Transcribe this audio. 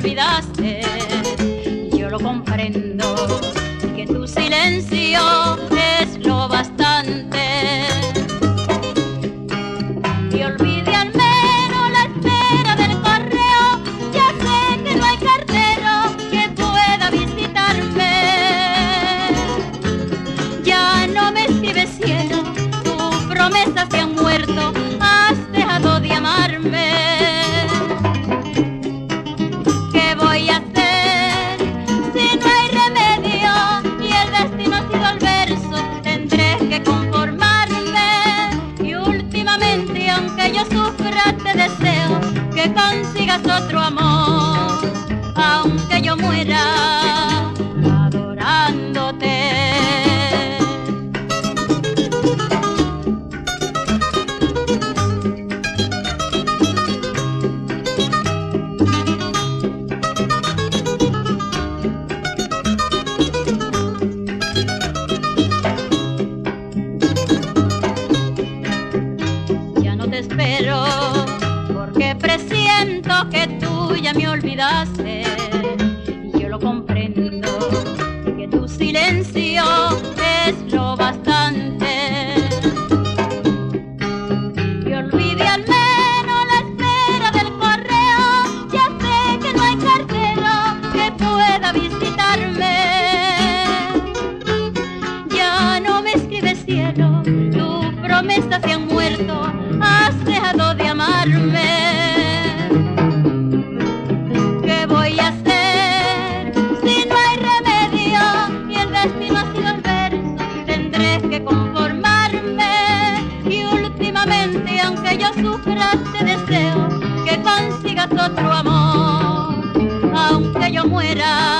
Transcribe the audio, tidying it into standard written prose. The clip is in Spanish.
olvidaste. Yo lo comprendo, que tu silencio es lo bastante. Y olvide al menos la espera del correo. Ya sé que no hay cartero que pueda visitarme. Ya no me escribes cielo, tus promesas se han muerto, has dejado de amarme. ¿Qué voy a hacer si no hay remedio y el destino ha sido el verso? Tendré que conformarme y últimamente, aunque yo sufra, te deseo que consigas otro amor, aunque yo muera adorándote. Espero, porque presiento que tú ya me olvidaste. Y yo lo comprendo, que tu silencio es lo bastante. Y olvide al menos la espera del correo. Ya sé que no hay cartero que pueda visitarme. Ya no me escribes cielo, tus promesas se han muerto, has dejado de amarme. ¿Qué voy a hacer si no hay remedio y el destino ha sido el verso? Tendré que conformarme y últimamente, aunque yo sufra, te deseo que consigas otro amor, aunque yo muera